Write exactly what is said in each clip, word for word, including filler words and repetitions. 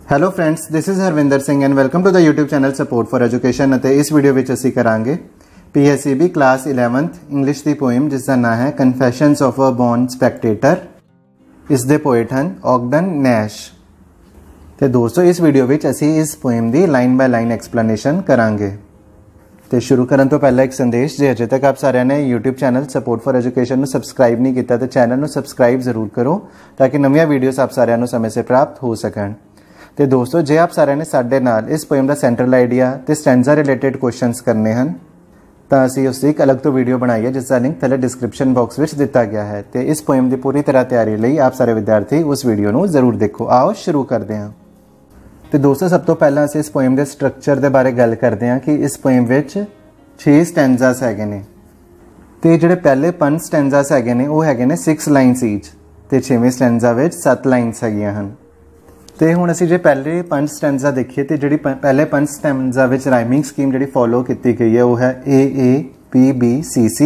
Hello friends, this is Harvinder Singh and welcome to the YouTube channel support for education. ਅਤੇ इस video ਵਿੱਚ ਅਸੀਂ ਕਰਾਂਗੇ P S C B class eleventh English ਦੀ poem जिस ਦਾ ਨਾਂ ਹੈ ਕਨਫੈਸ਼ਨਸ ਆਫ ਅ ਬੌਰਨ ਸਪੈਕਟੇਟਰ। ਇਸ ਦੇ ਪੋਇਟ ਹਨ ਔਗਡਨ ਨੈਸ਼। ਤੇ ਦੋਸਤੋ ਇਸ ਵੀਡੀਓ ਵਿੱਚ ਅਸੀਂ ਇਸ ਪੋएम ਦੀ ਲਾਈਨ ਬਾय ਲਾਈਨ ਐਕਸਪਲੇਨੇਸ਼ਨ ਕਰਾਂਗੇ। ਤੇ ਸ਼ੁਰੂ ਕਰਨ ਤੋਂ ਪਹਿਲਾਂ ਇੱਕ ਸੰਦੇਸ਼, ਜੇ ਅਜੇ ਤੱਕ ਆਪ ਸਾਰਿਆਂ ਨੇ YouTube channel support for education ਨੂੰ ਸਬਸਕ੍ਰਾਈਬ ਨਹੀਂ ਕੀਤਾ ਤਾਂ ਚੈਨਲ ਨੂੰ ਸਬਸਕ੍ਰਾਈਬ ਜ਼ਰੂਰ ਕਰੋ ਤਾਂ ਕਿ ਨਵੀਆਂ ਵੀਡੀਓਜ਼ ਆਪ ਸਾਰਿਆਂ ਨੂੰ ਸਮੇਂ ਸਿਰ ਪ੍ਰਾਪਤ ਹੋ ਸਕਣ। तो दोस्तों जे आप सारे ने साडे नाल इस पोएम का सेंट्रल आइडिया तो स्टैंजा रिलेटेड क्वेश्चंस करने हैं तो असी उसकी एक अलग तो वीडियो बनाई है जिसका लिंक थले डिस्क्रिप्शन बॉक्स में दिता गया है। तो इस पोएम की पूरी तरह तैयारी लिए आप सारे विद्यार्थी उस वीडियो को जरूर देखो। आओ शुरू करते हैं। तो दोस्तों सब तो पहला असी इस पोएम के स्ट्रक्चर के बारे गल करते हैं कि इस पोएम में छे स्टैंजास है ने। तो जोड़े पहले पंज स्टैंजास है ने वो है ने सिक्स लाइनस ईच, तो छेवें स्टैंजा में सत्त लाइनस है। तो हुण असीं जे पहले पंज स्टैंजा देखिए तो जी पहले पंज स्टैंजा में राइमिंग स्कीम जी फॉलो की गई है वो है ए ए पी बी सी सी।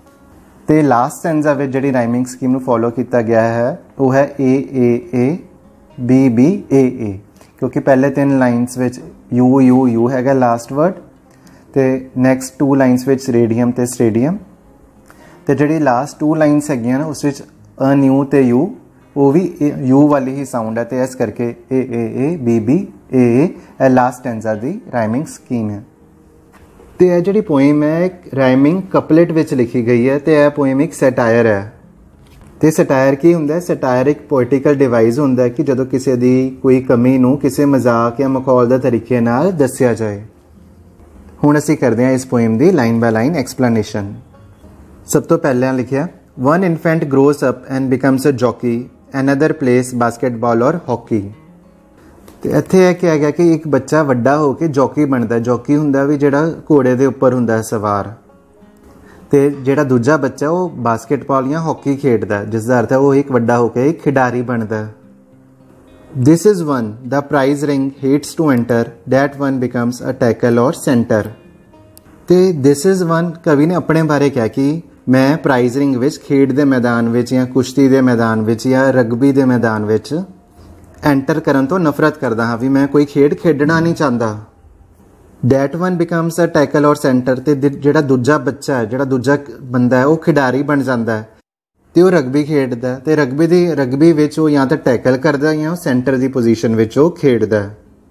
तो लास्ट स्टैंजा में जी राइमिंग स्कीम फॉलो किया गया है वो है ए A A B B A ए, क्योंकि पहले तीन लाइन्स में यू यू यू है लास्ट वर्ड। तो नैक्सट टू लाइन्स में रेडियम तो स्टेडियम। तो जी लास्ट टू लाइन्स है उस अ न्यू तो यू वो भी यू वाली ही साउंड है। तो इस करके A A A B B A A last stanza दी राइमिंग स्कीम है। तो यह जी पोएम है एक राइमिंग कपलेट विच लिखी गई है। तो यह पोएम एक सटायर है। तो सटायर की हुंदा है? सटायर एक पोएटिकल डिवाइस हुंदा है कि जदों किसी दी कोई कमी नूं किसी मजाक या मखौल दे तरीके नाल दस्सिया जाए। हुण असीं करदे हां इस पोएम दी लाइन बाय लाइन एक्सप्लेनेशन। सब तो पहले लिखिया one infant grows up and becomes a jockey another plays basketball और हॉकी। तो इत्थे है क्या है कि एक बच्चा वड्डा होकर जॉकी बनता है। जॉकी हुंदा भी जिहड़ा घोड़े के उपर हुंदा है सवार। तो जिहड़ा दूजा बच्चा वो बास्केटबॉल या हॉकी खेडदा है, जिसका अर्थ है वो एक वड्डा होकर एक खिडारी बनता है। This is one the prize ring hates to enter that one becomes a tackle और सेंटर। तो दिस इज़ वन कवि ने अपने बारे कहा कि मैं प्राइज रिंग विच खेड दे मैदान विच या कुश्ती दे मैदान विच या रगबी दे मैदान विच एंटर करन तो नफरत करदा हाँ, भी मैं कोई खेड खेडना नहीं चाहता। That one becomes a tackle और सेंटर। तो जिहड़ा दूजा बच्चा है जिहड़ा दूजा बंदा है वो खिडारी बन जाता है तो वह रगबी खेडदा। तो रगबी दी रगबी विच वो या तो टैकल करदा या सेंटर की पोजीशन विच वो खेडदा।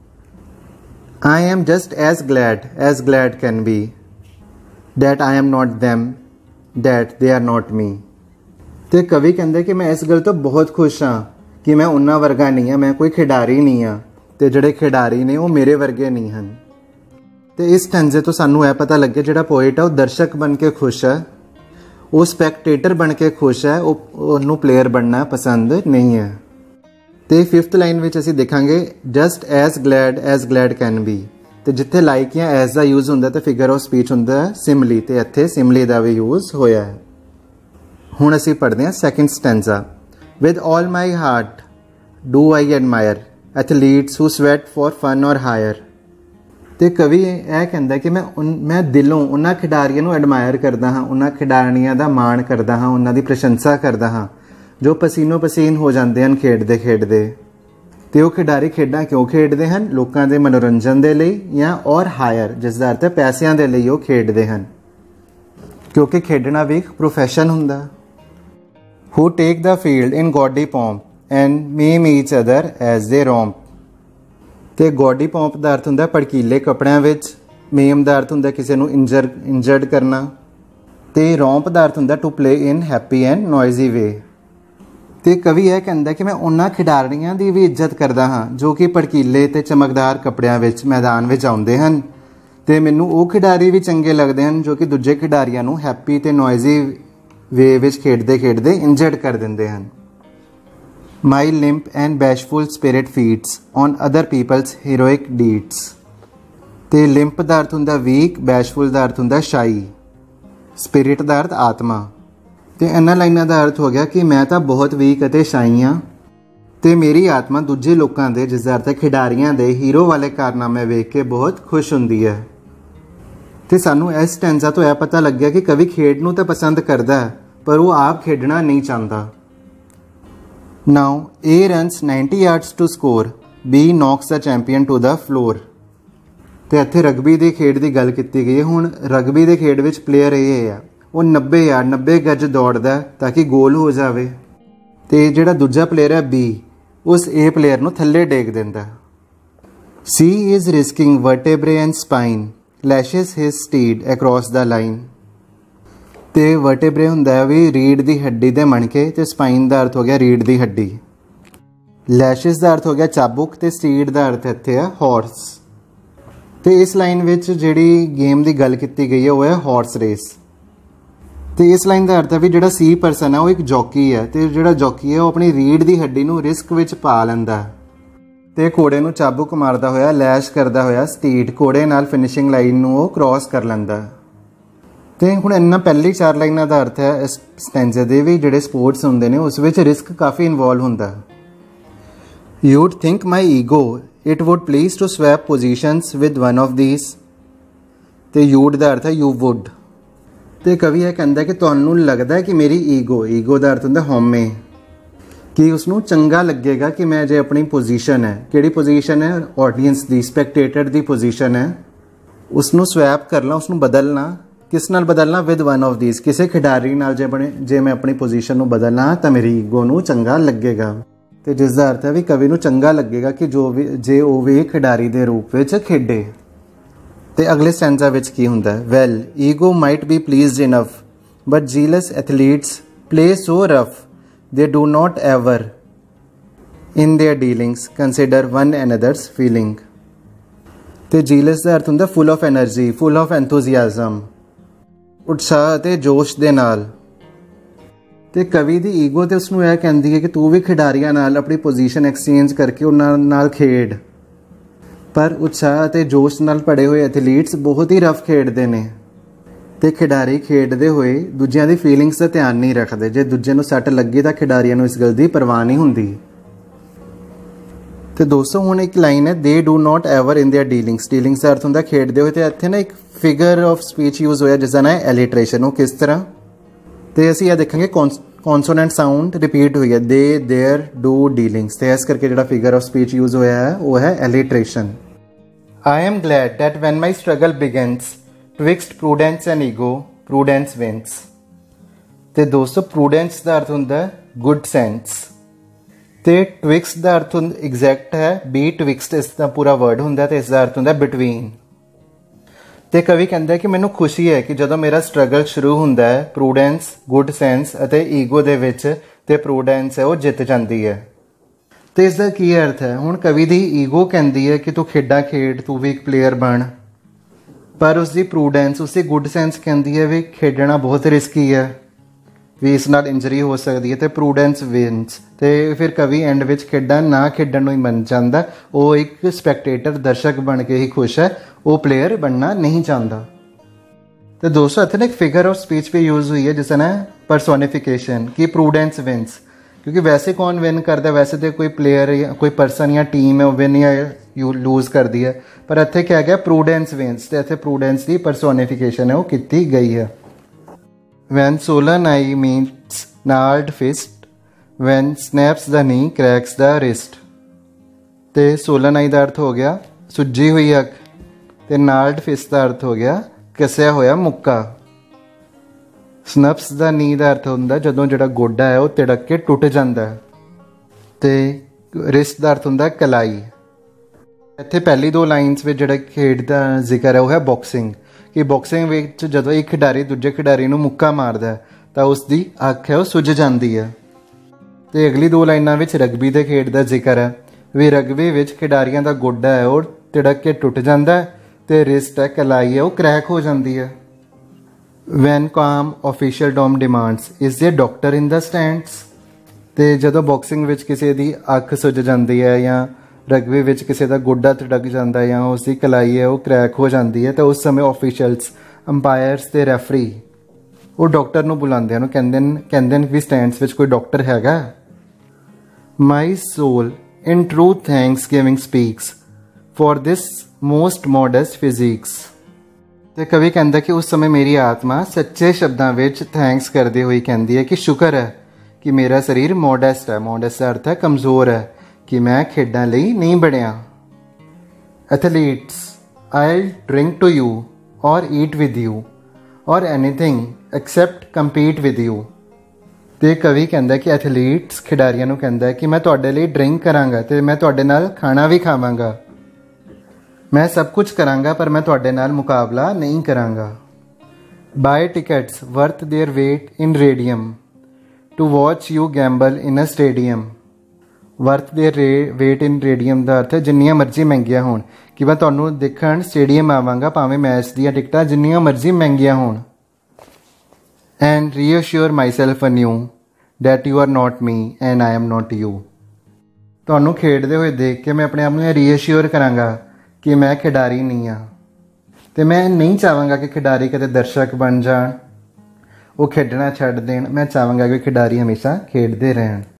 I am just as glad as glad can be that I am not them that they are not me. तो कवि कहते कि मैं इस गल तो बहुत खुश हाँ कि मैं उन्ना वर्गा नहीं हाँ, मैं कोई खिडारी नहीं हाँ। तो जोड़े खिडारी ने वो मेरे वर्गे नहीं हैं। तो इस स्टैंजे तो सानू यह पता लगे जोड़ा पोएट है वो दर्शक बन के खुश है, वो स्पैक्टेटर बन के खुश है, वो प्लेयर बनना पसंद नहीं है। तो फिफ्थ लाइन में असीं देखांगे just as glad as glad can be. तो जिथे लाइक या एज का यूज़ होंदा तो फिगर ऑफ स्पीच होंदा सिमली। तो इत्थे सिमली का भी यूज़ होया है। हुण असीं पढ़दे हां second stanza. With all my heart do I admire athletes who sweat for fun और हायर। तो कवि यह कहता कि मैं उन मैं दिलों उन्होंने खिडारियों को एडमायर करता हाँ, उन्होंने खिडारियों का मान करता हाँ, उन्होंने प्रशंसा करता हाँ जो पसीनों पसीन हो जाते हैं खेडते खेडते। तो वो खिडारी खेडा क्यों खेडते हैं? लोगों के मनोरंजन के लिए या और हायर जिसका अर्थ है पैसों के लिए वो खेडते हैं, क्योंकि खेडना भी एक प्रोफैशन हुंदा। Who take the field in gaudy pomp and mime each other as they romp. तो गॉडी पॉम्प का अर्थ हुंदा भड़कीले कपड़ियां विच, मीम का अर्थ हुंदा किसी को इंजर इंजर्ड करना, तो रोम्प का अर्थ हुंदा to play in happy and noisy way. तो कवि यह कहता कि मैं उन्होंने खिडारियों की भी इज्जत करता हाँ जो कि भड़कीले तो चमकदार कपड़िया मैदान में आते हैं। तो मैनू वो खिडारी भी चंगे लगते हैं जो कि दूजे खिडारियों को हैप्पी तो नॉइजी वे विच खेडते खेडते इंजर्ड कर देंगे हैं। My limp and bashful spirit feeds on other people's heroic deeds. तो लिंप का अर्थ हुंदा वीक, बैशफुल का अर्थ हुंदा शाई, स्पिरिट का अर्थ आत्मा। तो इन्हां लाइनां का अर्थ हो गया कि मैं तो बहुत वीक और शाई हाँ तो मेरी आत्मा दूजे लोगों के जिसका अर्थ है खिडारियों के हीरो वाले कारनामे वेख के बहुत खुश होंदी है। तो सानू इस स्टैंजा तो यह पता लग गया कि कवि खेड नूं तो पसंद करता है पर वो आप खेडना नहीं चाहता। Now A runs ninety yards to score B knocks the champion to the floor। तो इत्थे रगबी की खेड की गल की गई है। हुण रगबी के खेड विच प्लेयर ये है वो नब्बे यार्ड नब्बे गज दौड़दा ताकि गोल हो जाए, तो जिहड़ा दूजा प्लेयर है बी उस ए प्लेयर नूं थल्ले टेक दिंदा। See is risking vertebrae and spine lashes his steed across the line. तो वर्टेब्रे हुंदा है भी रीढ़ की हड्डी दे मणके, तो स्पाइन का अर्थ हो गया रीढ़ की हड्डी, लैशेस का अर्थ हो गया चाबुक, तो स्टीड का अर्थ इत्थे है हॉर्स। तो इस लाइन विच जिहड़ी गेम की गल की गई है वह है हॉर्स रेस। तो इस लाइन का अर्थ है भी जिहड़ा सी परसन है वो एक जॉकी है, तो जिहड़ा जॉकी है वो अपनी रीढ़ की हड्डी नूं रिस्क विच पा लैंदा, तो घोड़े नूं चाबुक मारदा होया लैश करदा होया स्टीड घोड़े नाल फिनिशिंग लाइन नूं वो क्रॉस कर लैंदा। तो हुण इन्ना पहली चार लाइनां का अर्थ है इस स्टैंजे दे भी जिहड़े स्पोर्ट्स हुंदे ने उस विच रिस्क काफ़ी इनवॉल्व हुंदा। You'd think my ego it would please to swap positions with one of these. तो यूड का अर्थ है यू वुड। तो कवि यह कहता है कि तुहानूं लगता है कि मेरी ईगो ईगो का अर्थ होंदा हौमे, कि उसनूं चंगा लगेगा कि मैं जे अपनी पोजीशन है किहड़ी पोजीशन है ऑडियंस की स्पैक्टेटर की पोजीशन है उसनूं स्वैप कर ला उसनूं बदलना। किस नाल बदलना? विद वन ऑफ दीज, किसी खिडारी नाल जे बने जे मैं अपनी पोजीशन नूं बदलना तो मेरी ईगो नूं चंगा लगेगा। तो जिसका अर्थ है भी कवि नूं चंगा लगेगा कि जो भी जे वो भी खिडारी के रूप में खेडे। तो अगले स्टैंजा विच की हुंदा है? Well ego might be pleased enough but jealous athletes play so rough they do not ever in their dealings consider one another's feeling. तो जीलस का अर्थ हुंदा full of energy full of enthusiasm, उत्साह ते जोश दे नाल। तो कवि की ईगो तो उसनूं यह कहती है कि तू भी खिडारियां नाल अपनी पोजीशन एक्सचेंज करके उन्हां नाल खेड, पर उत्साह ते जोश नाल भरे हुए एथलीट्स बहुत ही रफ खेडते हैं। तो खिडारी खेडते हुए दूजिਆਂ की फीलिंग्स का ध्यान नहीं रखते, जे दूजे नूं सट लगी तो खिडारियों नूं इस गल की परवाह नहीं होंदी। तो दोस्तों हुण एक लाइन है they do not ever in their dealings. Dealings का अर्थ होंदा खेडते हुए, तो इत्थे ना एक फिगर ऑफ स्पीच यूज होया जिसका नाम है एलिट्रेशन। वो किस तरह? तो असीं यह देखेंगे कॉन्सोनेंट साउंड रिपीट हुई है दे देयर डू डीलिंग्स, तो इस करके जो फिगर ऑफ स्पीच यूज होया है वो है alliteration. I am glad that when my struggle begins twixt prudence and ego prudence wins. तो दोस्तों प्रूडेंस का अर्थ होंदा गुड सेंस, तो ट्विक्सट का अर्थ एग्जैक्ट है बी ट्विक्सट इसका पूरा वर्ड होंदा, तो इसका अर्थ होंदा बिटवीन। तो कवि कहता है कि मैनू खुशी है कि जो मेरा स्ट्रगल शुरू होंदा है प्रूडेंस गुड सेंस और ईगो दे विच ते प्रूडेंस है वो जित जाती है। तो इसका की अर्थ है? हुण कवि की ईगो कहती है कि तू खेडा खेड तू भी एक प्लेयर बन, पर उसकी प्रूडेंस उसकी गुड सेंस कहती है भी खेडना बहुत रिस्की है भी इस नाल इंजरी हो सकती है, तो प्रूडेंस विंस। तो फिर कवि एंड विच खेडा ना खेडन नूं ही मन चाहता, वो एक स्पैक्टेटर दर्शक बन के ही खुश है, वो प्लेयर बनना नहीं चाहता। तो दोस्तों इतने एक फिगर ऑफ स्पीच भी यूज हुई है जिसका ना परसोनिफिकेशन की प्रूडेंस विंस, क्योंकि वैसे कौन विन करता है? वैसे तो कोई प्लेयर या कोई परसन या टीम है वो विन या यू लूज कर दी है, पर इत्थे क्या गया प्रूडेंस विंस, तो इत्थे प्रूडेंस की परसोनिफिकेशन है वो की गई है। When swollen eye meets gnarled fist, when snaps the knee cracks the wrist। तो swollen eye का अर्थ हो गया सुजी हुई अख, तो gnarled fist का अर्थ हो गया कसिया होया मुक्का। snaps the knee का अर्थ होंदा जदों जिहड़ा गोडा है वो तिड़क के टुट जाता है, तो wrist का अर्थ होंदा कलाई। इत्थे पहली दो लाइन्स में जिहड़ा खेड का जिक्र है वो है बॉक्सिंग, कि बॉक्सिंग विच जदों एक खिडारी दूजे खिडारी नूं मुक्का मारदा है तो उसकी अख है वो सुज जाती है। तो अगली दो लाइनां विच रगबी के खेड का जिक्र है भी रगबी विच खिडारियां दा गोडा है वो तिड़क के टुट जाता है, तो रिस्ट है कलाई है वो क्रैक हो जाती है। When come official doom demands is a doctor in the stands. तो जदों बॉक्सिंग विच किसी की अख सुज जाती है या रगबी विच किसी का गोडा तिड़क जाता है या उसकी कलाई है वो क्रैक हो जाती है, तो उस समय ऑफिशियल्स अंपायर्स ते रैफरी वो डॉक्टर नूं बुलाते हैं, कहंदे कहंदे भी स्टैंड्स विच कोई डॉक्टर हैगा। My soul in true thanksgiving speaks for this most modest physics. तो कवि कहता कि उस समय मेरी आत्मा सच्चे शब्दों विच थैंक्स करते हुए कहती है कि शुक्र है कि मेरा शरीर मॉडेस्ट है। मॉडेस्ट का अर्थ है कमज़ोर है, कि मैं खेडां लई नहीं बनया। Athletes, I'll drink to you or eat with you or anything except compete with you। ਤੇ ਕਵੀ ਕਹਿੰਦਾ ਕਿ ਐਥਲੀਟਸ ਖਿਡਾਰੀਆਂ ਨੂੰ ਕਹਿੰਦਾ ਕਿ ਮੈਂ ਤੁਹਾਡੇ ਲਈ ਡਰਿੰਕ ਕਰਾਂਗਾ ਤੇ ਮੈਂ ਤੁਹਾਡੇ ਨਾਲ ਖਾਣਾ ਵੀ ਖਾਵਾਂਗਾ। ਮੈਂ ਸਭ ਕੁਝ ਕਰਾਂਗਾ ਪਰ ਮੈਂ ਤੁਹਾਡੇ ਨਾਲ ਮੁਕਾਬਲਾ ਨਹੀਂ ਕਰਾਂਗਾ। By tickets worth their weight in radium to watch you gamble in a stadium। Worth their weight in radium ਦਾ ਅਰਥ ਹੈ ਜਿੰਨੀਆਂ ਮਰਜ਼ੀ ਮਹਿੰਗੀਆਂ ਹੋਣ, ਕਿ ਮੈਂ ਤੁਹਾਨੂੰ ਦੇਖਣ ਸਟੇਡੀਅਮ ਆਵਾਂਗਾ ਭਾਵੇਂ ਮੈਚ ਦੀਆਂ ਟਿਕਟਾਂ ਜਿੰਨੀਆਂ ਮਰਜ਼ੀ ਮਹਿੰਗੀਆਂ ਹੋਣ। And reassure myself anew that you are not me and I am not you. ਤੁਹਾਨੂੰ ਖੇਡਦੇ ਹੋਏ ਦੇਖ ਕੇ ਮੈਂ ਆਪਣੇ ਆਪ ਨੂੰ ਇਹ ਰੀਅਸ਼ੋਰ ਕਰਾਂਗਾ ਕਿ ਮੈਂ ਖਿਡਾਰੀ ਨਹੀਂ ਹਾਂ, ਅਤੇ ਮੈਂ ਨਹੀਂ ਚਾਹਾਂਗਾ ਕਿ ਖਿਡਾਰੀ ਕਦੇ ਦਰਸ਼ਕ ਬਣ ਜਾਣ, ਉਹ ਖੇਡਣਾ ਛੱਡ ਦੇਣ। ਮੈਂ ਚਾਹਾਂਗਾ ਕਿ ਖਿਡਾਰੀ ਹਮੇਸ਼ਾ ਖੇਡਦੇ ਰਹਿਣ।